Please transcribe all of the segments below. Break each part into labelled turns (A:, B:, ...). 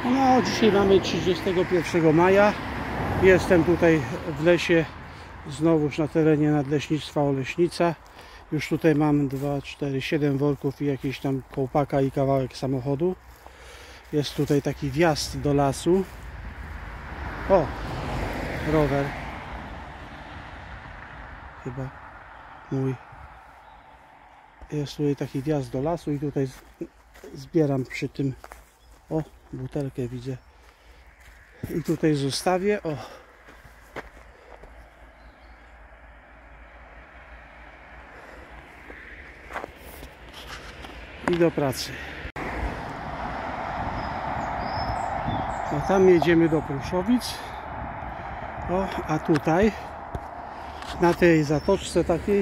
A: No, dzisiaj mamy 31 maja. Jestem tutaj w lesie, znowuż na terenie Nadleśnictwa Oleśnica. Już tutaj mam 2, 4, 7 worków i jakiś tam kołpaka i kawałek samochodu. Jest tutaj taki wjazd do lasu. O, rower. Chyba mój. Jest tutaj taki wjazd do lasu i tutaj zbieram przy tym. O, butelkę widzę. I tutaj zostawię. O. I do pracy. No tam jedziemy do Pruszowic. O, a tutaj na tej zatoczce takiej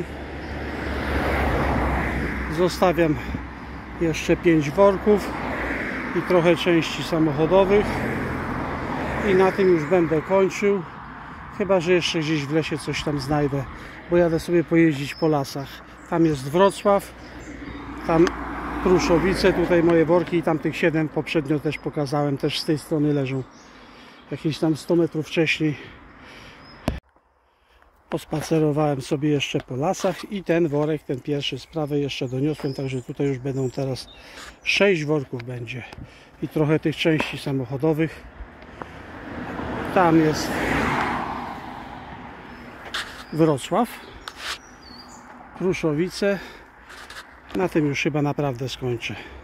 A: zostawiam jeszcze 5 worków i trochę części samochodowych i na tym już będę kończył, chyba że jeszcze gdzieś w lesie coś tam znajdę, bo jadę sobie pojeździć po lasach. Tam jest Wrocław, tam Pruszowice, tutaj moje worki i tam tych 7 poprzednio też pokazałem, też z tej strony leżą, jakieś tam 100 metrów wcześniej. Pospacerowałem sobie jeszcze po lasach i ten worek, ten pierwszy z prawej jeszcze doniosłem, także tutaj już będą teraz 6 worków będzie i trochę tych części samochodowych. Tam jest Wrocław, Pruszowice. Na tym już chyba naprawdę skończę.